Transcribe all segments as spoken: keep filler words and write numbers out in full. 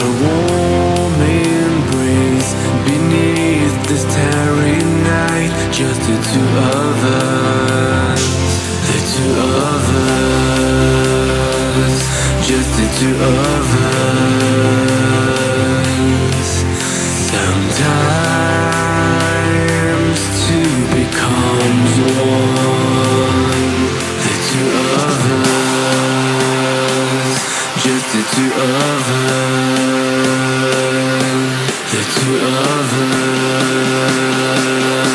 a warm embrace beneath the starry night. Just the two of us, the two of us, just the two of us. Sometimes two becomes one. The two of us, just the two of us, the two of us.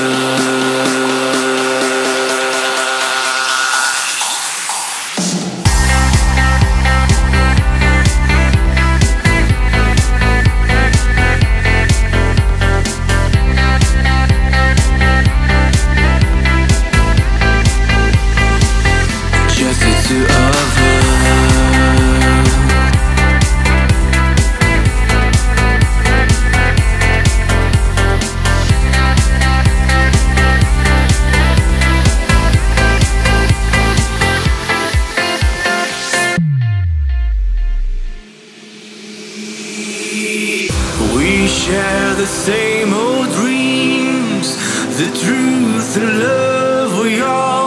We share the same old dreams, the truth and love we all